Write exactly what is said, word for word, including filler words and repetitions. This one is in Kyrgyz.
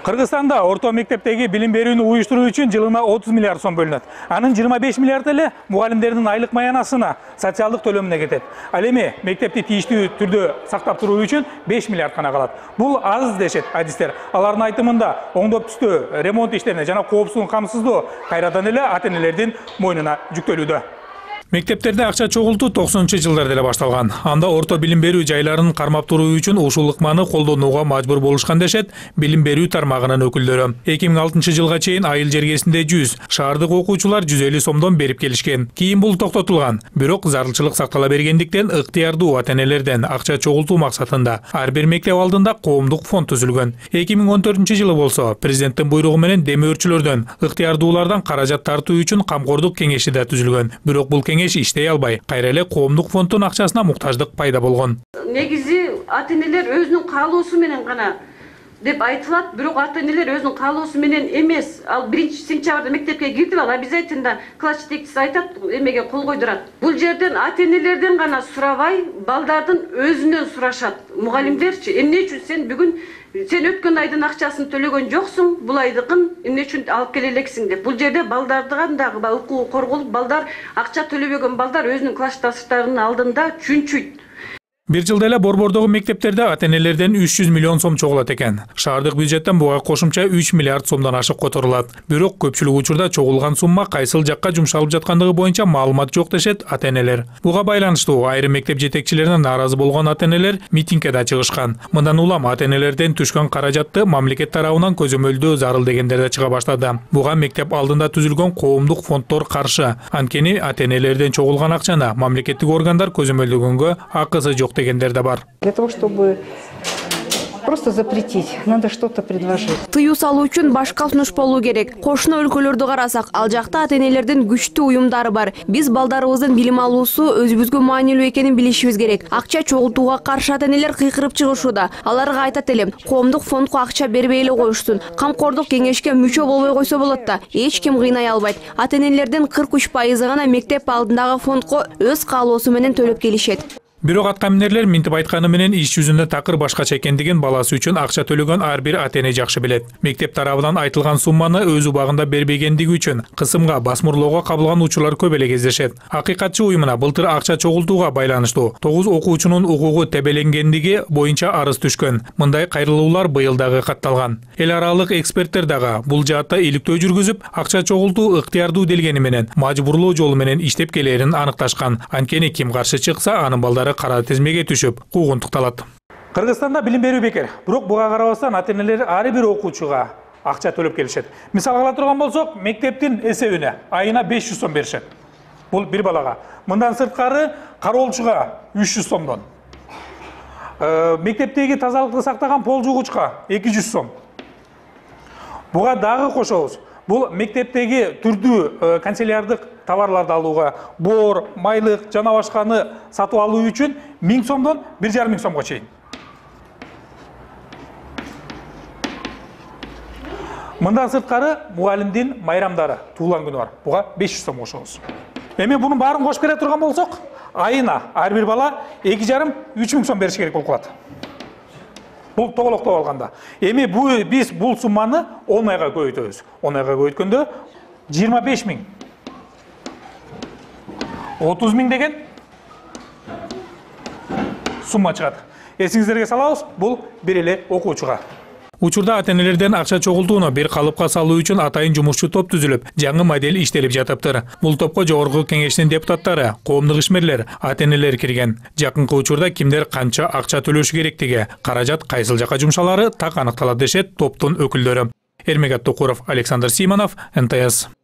Кыргызстанда орто мектептеги билим берүүнү уюштуруу үчүн жылына отуз миллиард сом бөлүнөт. Анын жыйырма беш миллиард эле мугалимдердин айлык маянасына, социалдык төлөмүнө кетет. Ал эми мектепти тийиштүү түрдө сактап туруу үчүн беш миллиард гана калат. Бул аз дешет адистер. Алардын айтымында оңдоп түстөө, ремонт иштерине жана коопсуздугун камсыздоо кайрадан эле ата-энелердин мойнуна жүктөлүүдө. Мектептерде акча чогултуу токсонунчу жылдарда эле башталган. Анда орто билим берүү жайларын кармап туруу үчүн ушул ыкманы колдонууга мажбур болушкан дешет билим берүү тармагынын өкүлдөрү. эки миң алтынчы жылга чейин айыл жергесинде жүз, шаардык окуучулар жүз элүү сомдон берип келишкен. Кийин бул токтотулган. Бирок зарылчылык сактала бергендиктен ыктыярдуу ата-энелерден акча чогултуу максатында ар бир мектеп алдында коомдук фонд түзүлгөн. эки миң он төртүнчү жылы болсо президенттин буйругу менен демөөрчүлөрдөн ыктыярдуулардан каражат тартуу үчүн камкордук кеңеши да түзүлгөн. Бирок бул кеңеш иштей албай, кайра эле коомдук фонддун акчасына муктаждык пайда болгон. Негизи ата-энелер өзүнүн каалоосу менен гана деп айтылат, бирок ата-энелер өзүнүн каалоосу менен эмес. Ал биринчи сентябрда мектепке кирдип ал обязательно класс жетекчиси айтат, эмеге кол койдурат. Бул жерден ата-энелерден гана сурабай, балдардын өзүнөн сурашат. Мугалимдерчи, эмне үчүн сен бүгүн сен өткөн айдын акчасын төлөгөн жоксуң, бул айдыкын эмне үчүн алып келе элексиң деп. Бул жерде балдардын дагы укугу корголуп, балдар акча төлөбөгөн балдар өзүнүн классташтарынын алдында чүнчүйт. Бир жылда эле Борбордогу мектептерде ата-энелерден үч жүз миллион сом чогулат экен. Шаардык бюджеттен буга кошумча үч миллиард сомдон ашык которулат. Бирок көпчүлүк учурда чогулган сумма кайсыл жакка жумшалып жаткандыгы боюнча маалымат жок дешет ата-энелер. Буга байланыштуу айрым мектеп жетекчилерине нааразы болгон ата-энелер митингге да чыгышкан. Мындан улам ата-энелерден түшкөн каражатты мамлекет тарабынан көзөмөлдөө зарыл дегендер да чыга баштады. Буга мектеп алдында түзүлгөн коомдук фонддор каршы. Анткени ата-энелерден чогулган акчаны мамлекеттик органдар көзөмөлдөгөнгө акысы жок дегендер да бар. Для того, чтобы просто запретить, надо что-то предложить. Тыюу салуу үчүн башка сунуш болуу керек. Кошуна өлкөлөрдү карасак, ал жакта ата-энелердин күчтүү уюмдары бар. Биз балдарыбыздын билим алуусу өзүбүзгө маанилүү экенин билишибиз керек. Акча чогултууга каршы ата-энелер кыйкырып чыгышууда. Аларга айтат элем, коомдук фондко акча бербей эле коюшсун. Камкордук кеңешке мүчө болбой койсо болот да, эч ким кыйнай албайт. Ата-энелердин кырк үч пайызы гана мектеп алдындагы фондко өз каалоосу менен төлөп келишет. Бирок аткаминерлер минтип айтканы менен иш жүзүндө такыр башкача экендигин баласы үчүн акча төлөгөн ар бир ата-эне жакшы билет. Мектеп тарабынан айтылган сумманы өз убагында бербегендиги үчүн кысымга, басмырлоого кабылган учурлар көп эле кездешет. Акыйкатчы уюмуна былтыр акча чогултууга байланыштуу тогуз окуучунун укугу тебеленгендиги боюнча арыз түшкөн. Мындай кайрылуулар быйыл дагы катталган. Эл аралык эксперттер дагы бул жаатта иликтөө жүргүзүп, акча чогултуу ыктыярдуу делгени менен мажбурлоо жолу менен иштеп келерин аныкташкан. Анткени ким каршы чыкса, анын балдары кара тизмеге түшүп, куугунтукталат. Кыргызстанда билим берүү бекер. Бирок буга карабастан ата-энелер ар бир окуучуга акча төлөп келишет. Мисалга ала турган болсок, мектептин эсебине айына беш жүз сом беришет. Бул бир балага. Мындан сырткары кароолчуга үч жүз сомдон. Мектептеги тазалыкты сактаган пол жугучка эки жүз сом. Буга дагы кошобуз. Бул мектептеги түрдүү канцеляриялдык товарларды алууга, боор, майлык жана башканы сатып алуу үчүн миң сомдон бир жарым миң сомго чейин. Мындан сырткары мугалимдин майрамдары, туулган күнү бар. Буга беш жүз сом кошобуз. Эми мунун баарын кошуп бере турган болсок, айына ар бир бала эки жарым үч миң сом бериш керек болуп калат. Бул тоголоктоп алганда. Эми бу биз бул сумманы он айга көбөйтөбүз. он айга көбөйткөндө жыйырма беш миң. отуз миң деген сумма чыгат. Эсиңиздерге салабыз, бул бир эле окуучуга. Учурда ата-энелерден акча чогултууну бир калыпка салуу үчүн атайын жумушчу топ түзүлүп, жаңы модель иштелип жатыптыр. Бул топко жогорку кеңештин депутаттары, коомдук ишмерлер, ата-энелер кирген. Жакынкы учурда кимдер канча акча төлөшү керектиги, каражат кайсыл жакка жумшалары так аныкталат дешет топтун өкүлдөрү. Эрмегат Токуров, Александр Симонов, эн тэ эс.